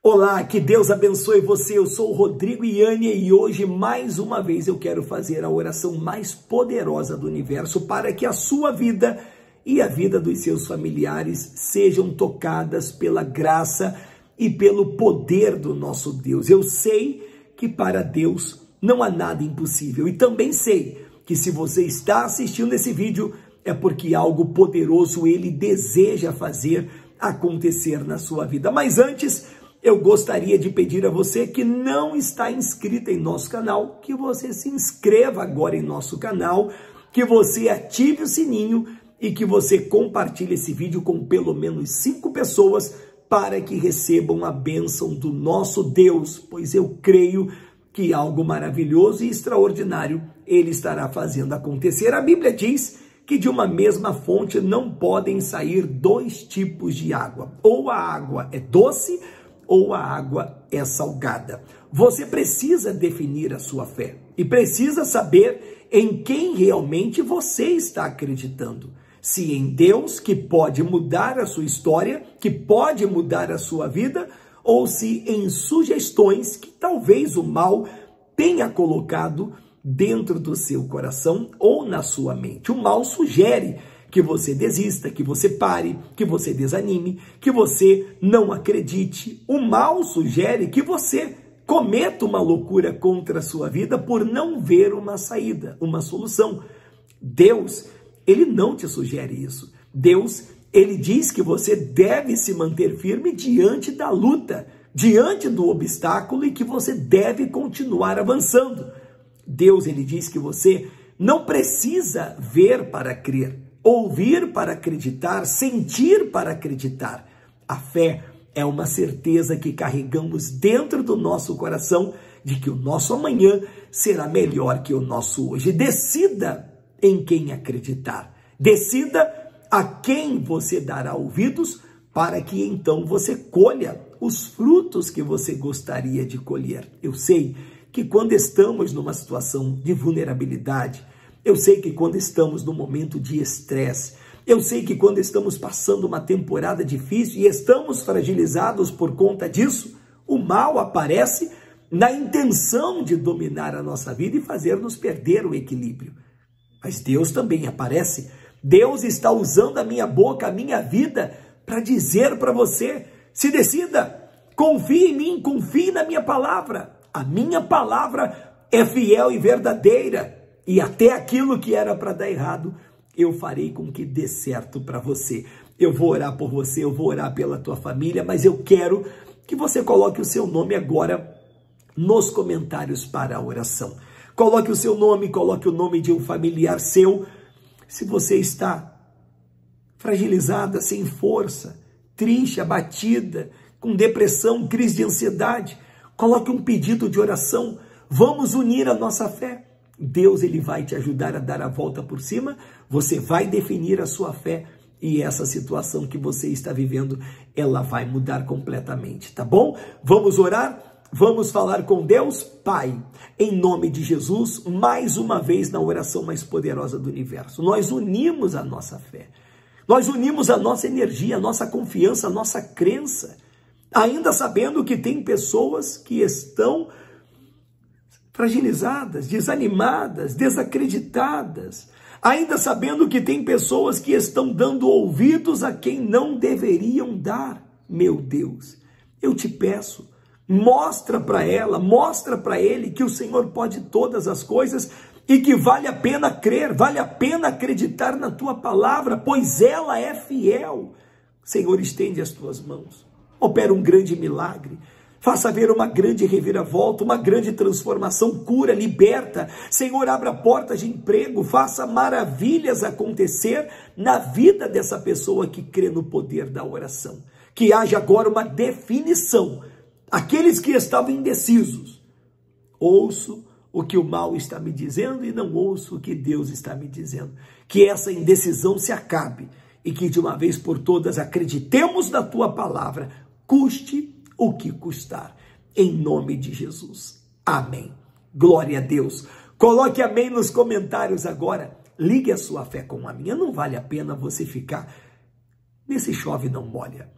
Olá, que Deus abençoe você. Eu sou o Rodrigo Iane e hoje, mais uma vez, eu quero fazer a oração mais poderosa do universo para que a sua vida e a vida dos seus familiares sejam tocadas pela graça e pelo poder do nosso Deus. Eu sei que para Deus não há nada impossível e também sei que se você está assistindo esse vídeo é porque algo poderoso Ele deseja fazer acontecer na sua vida. Mas antes, eu gostaria de pedir a você que não está inscrito em nosso canal, que você se inscreva agora em nosso canal, que você ative o sininho e que você compartilhe esse vídeo com pelo menos 5 pessoas para que recebam a bênção do nosso Deus, pois eu creio que algo maravilhoso e extraordinário Ele estará fazendo acontecer. A Bíblia diz que de uma mesma fonte não podem sair 2 tipos de água. Ou a água é doce ou a água é salgada. Você precisa definir a sua fé e precisa saber em quem realmente você está acreditando. Se em Deus, que pode mudar a sua história, que pode mudar a sua vida, ou se em sugestões que talvez o mal tenha colocado dentro do seu coração ou na sua mente. O mal sugere que você desista, que você pare, que você desanime, que você não acredite. O mal sugere que você cometa uma loucura contra a sua vida por não ver uma saída, uma solução. Deus, Ele não te sugere isso. Deus, Ele diz que você deve se manter firme diante da luta, diante do obstáculo e que você deve continuar avançando. Deus, Ele diz que você não precisa ver para crer, ouvir para acreditar, sentir para acreditar. A fé é uma certeza que carregamos dentro do nosso coração de que o nosso amanhã será melhor que o nosso hoje. Decida em quem acreditar. Decida a quem você dará ouvidos para que então você colha os frutos que você gostaria de colher. Eu sei que quando estamos numa situação de vulnerabilidade, eu sei que quando estamos num momento de estresse, eu sei que quando estamos passando uma temporada difícil e estamos fragilizados por conta disso, o mal aparece na intenção de dominar a nossa vida e fazer-nos perder o equilíbrio. Mas Deus também aparece. Deus está usando a minha boca, a minha vida, para dizer para você, se decida, confie em mim, confie na minha palavra. A minha palavra é fiel e verdadeira. E até aquilo que era para dar errado, eu farei com que dê certo para você. Eu vou orar por você, eu vou orar pela tua família, mas eu quero que você coloque o seu nome agora nos comentários para a oração. Coloque o seu nome, coloque o nome de um familiar seu. Se você está fragilizada, sem força, triste, abatida, com depressão, crise de ansiedade, coloque um pedido de oração. Vamos unir a nossa fé. Deus, Ele vai te ajudar a dar a volta por cima, você vai definir a sua fé e essa situação que você está vivendo, ela vai mudar completamente, tá bom? Vamos orar? Vamos falar com Deus? Pai, em nome de Jesus, mais uma vez na oração mais poderosa do universo, nós unimos a nossa fé, nós unimos a nossa energia, a nossa confiança, a nossa crença, ainda sabendo que tem pessoas que estão fragilizadas, desanimadas, desacreditadas, ainda sabendo que tem pessoas que estão dando ouvidos a quem não deveriam dar. Meu Deus, eu te peço, mostra para ela, mostra para ele que o Senhor pode todas as coisas e que vale a pena crer, vale a pena acreditar na tua palavra, pois ela é fiel. Senhor, estende as tuas mãos, opera um grande milagre, faça haver uma grande reviravolta, uma grande transformação, cura, liberta. Senhor, abra portas de emprego, faça maravilhas acontecer na vida dessa pessoa que crê no poder da oração. Que haja agora uma definição. Aqueles que estavam indecisos, ouço o que o mal está me dizendo e não ouço o que Deus está me dizendo. Que essa indecisão se acabe e que de uma vez por todas acreditemos na tua palavra, custe o que custar, em nome de Jesus. Amém. Glória a Deus. Coloque amém nos comentários agora. Ligue a sua fé com a minha. Não vale a pena você ficar nesse chove não molha.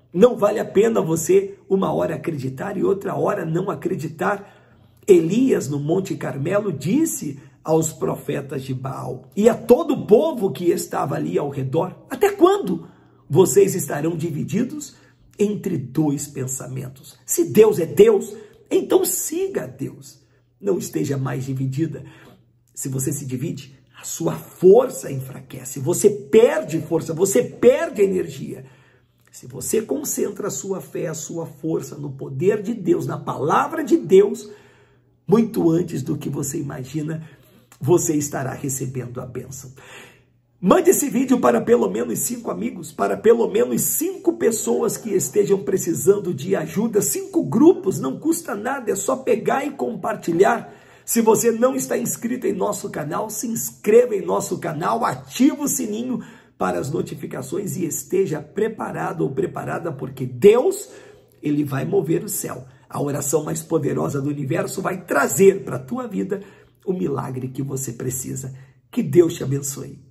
Não vale a pena você uma hora acreditar e outra hora não acreditar. Elias, no Monte Carmelo, disse aos profetas de Baal e a todo o povo que estava ali ao redor: até quando vocês estarão divididos entre dois pensamentos? Se Deus é Deus, então siga a Deus. Não esteja mais dividida. Se você se divide, a sua força enfraquece, você perde força, você perde energia. Se você concentra a sua fé, a sua força no poder de Deus, na palavra de Deus, muito antes do que você imagina, você estará recebendo a bênção. Mande esse vídeo para pelo menos 5 amigos, para pelo menos 5 pessoas que estejam precisando de ajuda, 5 grupos, não custa nada, é só pegar e compartilhar. Se você não está inscrito em nosso canal, se inscreva em nosso canal, ativa o sininho para as notificações e esteja preparado ou preparada, porque Deus, Ele vai mover o céu. A oração mais poderosa do universo vai trazer para a tua vida o milagre que você precisa. Que Deus te abençoe.